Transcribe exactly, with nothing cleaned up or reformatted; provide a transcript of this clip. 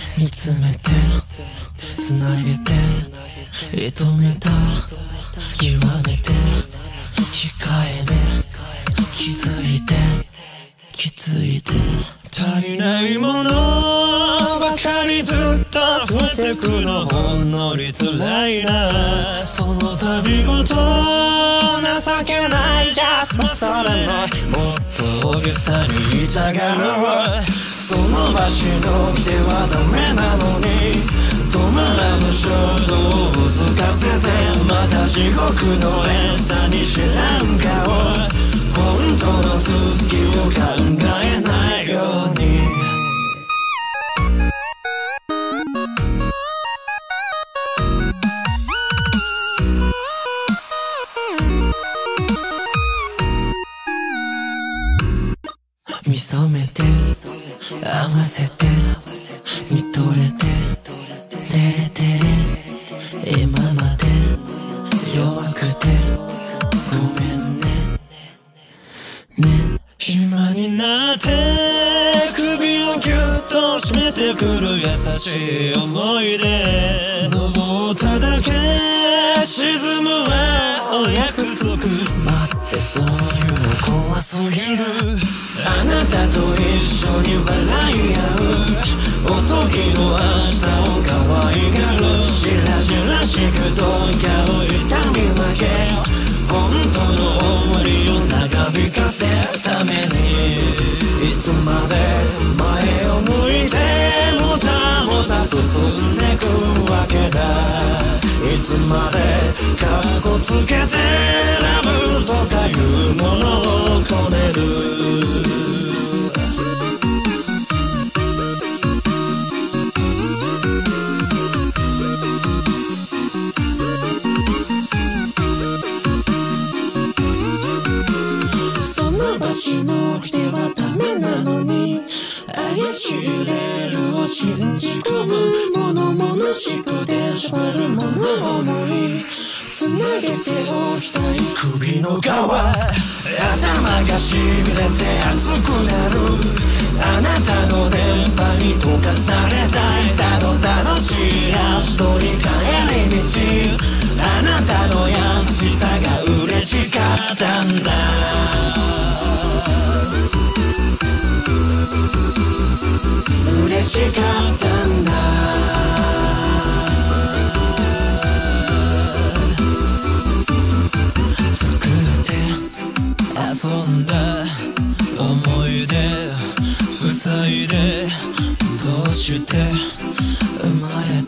見つめてつなげて射止めた極めて控えめ気づいて気づいて足りないものばかりずっと増えてくのほんのり辛いなその度ごと情けないじゃ済まされないもっと大げさに痛がるその場しのぎではダメなのに止まらぬ衝動を続かせてまた地獄の連鎖に知らん顔本当の続きを考えないように見初めて合わせて見とれて照れてれ今まで弱くてごめんねね暇になって首をギュッと締めてくる優しい思い出登っただけ沈むはお約束待ってそういうの怖すぎるあなたと一緒に笑い合うおとぎの明日を可愛がるしらじらしく問い合う痛み分け本当の終わりを長引かせるためにいつまで前を向いてもたもた進んでくわけだいつまでかっこつけてラブとかいうものをこねるしのきてはダメなのに怪しいレールを信じ込む物々しくて縛るもの思いつなげておきたい首の皮頭がしびれて熱くなるあなたの電波に溶かされたいたど楽しい足取り帰り道あなたの優しさが嬉しかったんだ嬉しかったんだ作って遊んだ思い出塞いでどうして生まれ